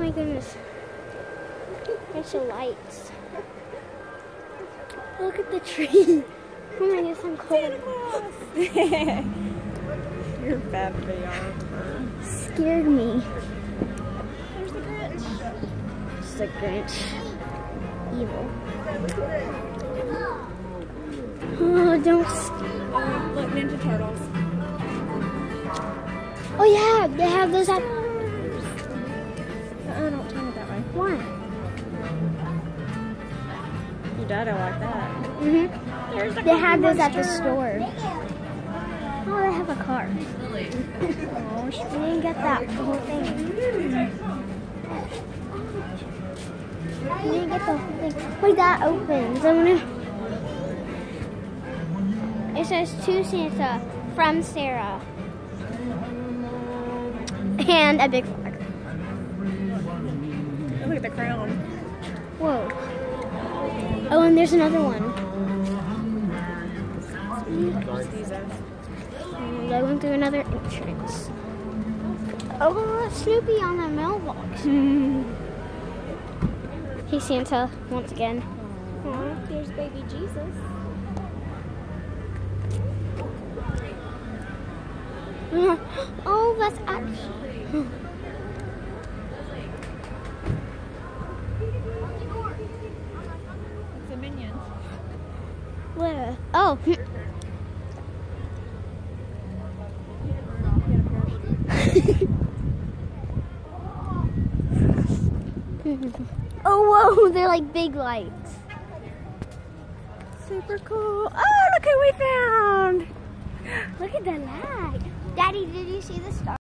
my goodness. There's the lights. Look at the tree. Oh my goodness, I'm cold. You're bad VR. Scared me. There's the Grinch. It's the Grinch. Evil. Oh, don't. Look, Ninja Turtles. Oh yeah, they have those at. Don't turn it that way. Why? Your dad, I like that. Mhm. They have those at the store. Oh, they have a car. Really? Oh, we didn't get that whole thing. We didn't get the whole thing. Wait, that opens. I wanna. It says to Santa from Sarah. And a big flag. Look at the crown. Whoa. Oh, and there's another one. And I went through another entrance. Oh, Snoopy on the mailbox. Hey, Santa, once again. Aww, there's baby Jesus. Oh, that's actually. It's the Minions. Where? Oh. Oh, whoa, they're like big lights. Super cool. Oh, look who we found. Look at the light. Daddy, did you see the star?